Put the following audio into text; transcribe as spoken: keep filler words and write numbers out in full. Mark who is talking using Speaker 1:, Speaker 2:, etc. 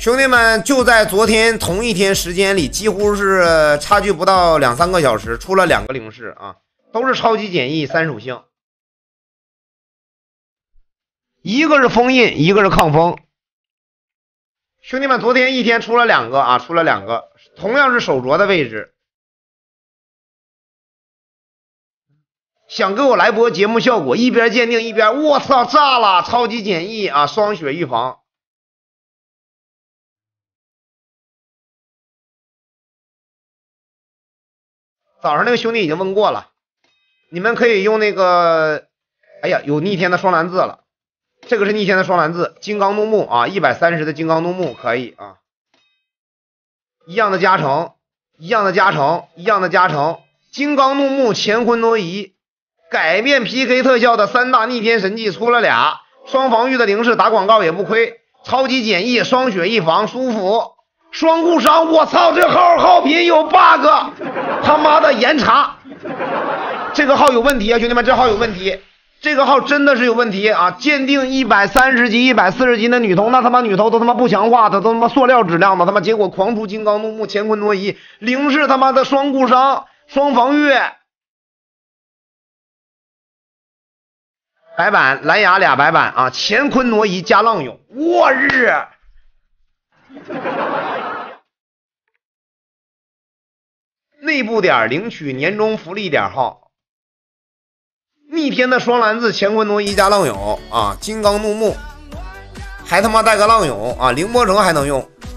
Speaker 1: 兄弟们，就在昨天同一天时间里，几乎是差距不到两三个小时，出了两个灵士啊，都是超级简易三属性，一个是封印，一个是抗风。兄弟们，昨天一天出了两个啊，出了两个，同样是手镯的位置。想给我来波节目效果，一边鉴定一边，我操，炸了！超级简易啊，双血预防。早上那个兄弟已经问过了，你们可以用那个，哎呀，有逆天的双蓝字了，这个是逆天的双蓝字，金刚怒目啊，一百三十的金刚怒目可以啊，一样的加成，一样的加成，一样的加成，金刚怒目乾坤挪移，改变 P K 特效的三大逆天神技出了俩，双防御的灵士打广告也不亏，超级简易，双血一防，舒服。双固伤，我操，这号号品有 bug， 他妈的严查，这个号有问题啊，兄弟们，这号有问题，这个号真的是有问题啊！鉴定一百三十级、一百四十级的女头，那他妈女头都他妈不强化，她都他妈塑料质量的，他妈结果狂出金刚怒目、乾坤挪移，灵士他妈的双固伤、双防御，白板蓝牙俩白板啊，乾坤挪移加浪涌，我日！内部点领取年终福利点号，逆天的双蓝字乾坤挪移加浪涌啊，金刚怒目，还他妈带个浪涌啊，凌波城还能用，